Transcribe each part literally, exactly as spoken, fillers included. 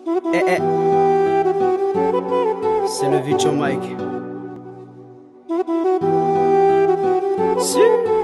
Eh eh, c'est le Vicho Mike. Si.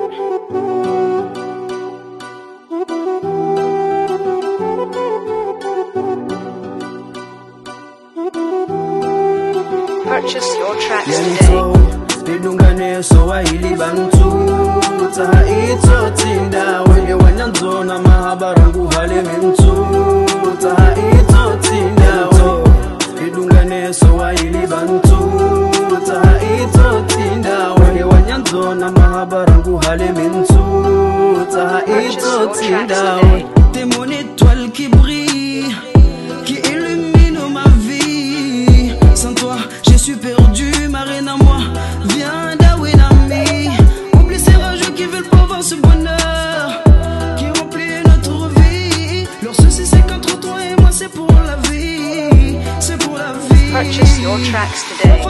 Purchase your tracks today. Bidungane so wahili bantu taha ito tinda wenye wanyanzo na mahabarangu hali mintu taha ito tinda bidungane so wahili bantu taha ito tinda wenye wanyanzo na mahabarangu hali mintu taha ito tinda. T'es mon étoile qui brille, qui illumine ma vie. Sans toi je suis perdu, ma reine à moi, viens d'Awinami. Oublie ces rageux qui veulent pas voir ce bonheur qui remplit notre vie. Leur souci c'est qu'entre toi et moi c'est pour la vie, c'est pour la vie. Purchase your tracks today.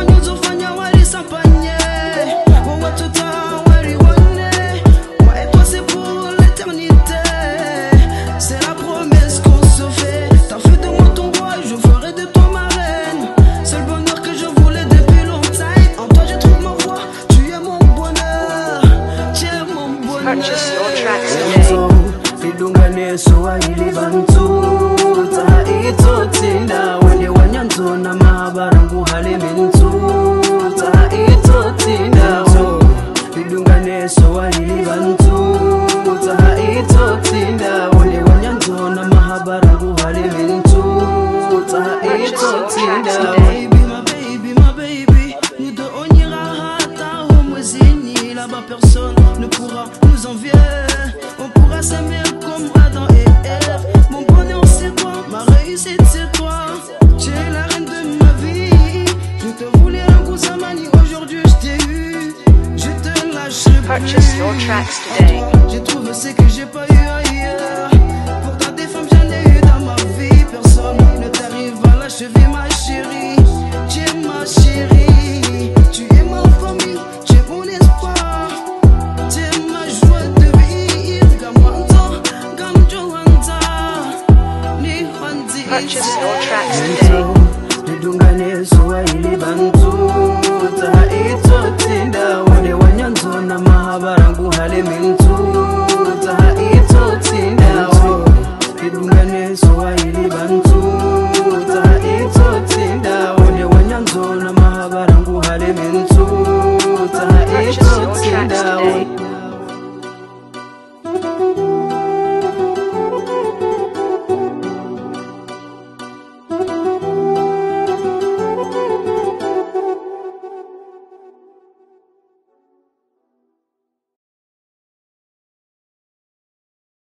Moi et toi c'est pour l'éternité, c'est la promesse qu'on se fait. T'as fait de moi ton roi, je ferai de toi ma reine. C'est le bonheur que je voulais depuis longtemps. En toi je trouve ma voix, tu es mon bonheur, tu es mon bonheur. Purchase your tracks today. Bidungane so wahili bantu taha ito tinda wenye wanyanzo na mahabarangu hali mintu taha ito tinda. Bidungane so wahili bantu taha ito tinda wenye wanyanzo na mahabarangu hali mintu taha ito tinda. Baby, my baby, my baby, nous deux on ira hata homozini. Là-bas personne ne pourra nous envier, on pourra s'aimer comme Adam et Ève. Mon bonheur c'est toi, ma réussite c'est toi, tu es la reine de ma vie. Je te voulais un coup Samani, aujourd'hui je t'ai eu, je te lâcherai plus. Purchase your tracks today. J'ai trouvé ce que j'ai pas eu ailleurs. Pourtant des femmes j'en ai eu dans ma vie, personne ne t'arrive à la cheville ma chérie. Tu es ma chérie, tu es ma famille, tu es mon espoir, tu es ma joie de vivre. Gamwanta, gamjoanta, ni handi. Purchase your tracks today. Bidungane so wahili bantu taha ito tinda wenye wanyanzo na mahabarangu hali mintu taha ito tinda. Bidungane so wahili bantu taha ito tinda wenye wanyanzo na mahabarangu hali mintu taha Purchase ito your tracks tinda. today.